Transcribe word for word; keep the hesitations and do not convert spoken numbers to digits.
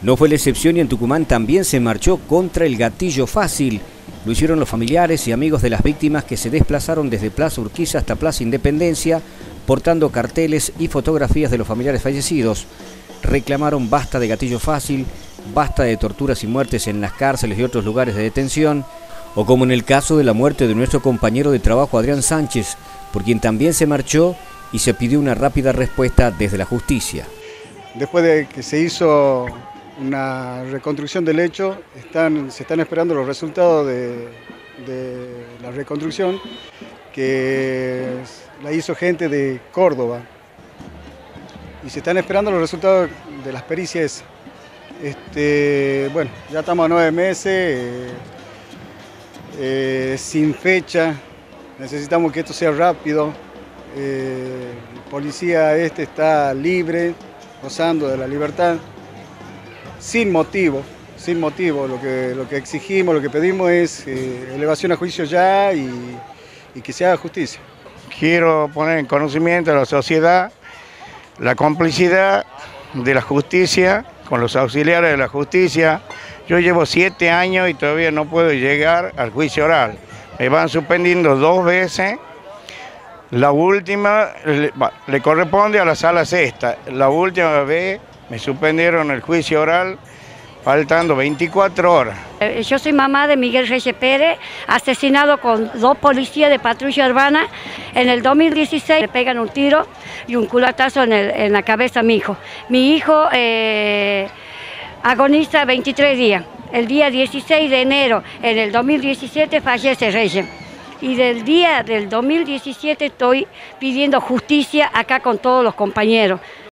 No fue la excepción y en Tucumán también se marchó contra el gatillo fácil. Lo hicieron los familiares y amigos de las víctimas que se desplazaron desde Plaza Urquiza hasta Plaza Independencia, portando carteles y fotografías de los familiares fallecidos. Reclamaron basta de gatillo fácil, basta de torturas y muertes en las cárceles y otros lugares de detención, o como en el caso de la muerte de nuestro compañero de trabajo Adrián Sánchez, por quien también se marchó y se pidió una rápida respuesta desde la justicia. Después de que se hizo una reconstrucción del hecho, están, se están esperando los resultados de, de la reconstrucción que la hizo gente de Córdoba y se están esperando los resultados de las pericias. Este, bueno, ya estamos a nueve meses, eh, eh, sin fecha, necesitamos que esto sea rápido. Eh, el policía este está libre, gozando de la libertad, sin motivo, sin motivo. Lo que, lo que exigimos, lo que pedimos es eh, elevación a juicio ya y, y que se haga justicia. Quiero poner en conocimiento a la sociedad la complicidad de la justicia con los auxiliares de la justicia. Yo llevo siete años y todavía no puedo llegar al juicio oral. Me van suspendiendo dos veces. La última le, le corresponde a la sala sexta. La última vez me suspendieron el juicio oral faltando veinticuatro horas. Yo soy mamá de Miguel Reyes Pérez, asesinado con dos policías de patrulla urbana. En el dos mil dieciséis le pegan un tiro y un culatazo en, el, en la cabeza a mi hijo. Mi hijo eh, agoniza veintitrés días. El día dieciséis de enero, en el dos mil diecisiete, fallece Reyes. Y del día del dos mil diecisiete estoy pidiendo justicia acá con todos los compañeros.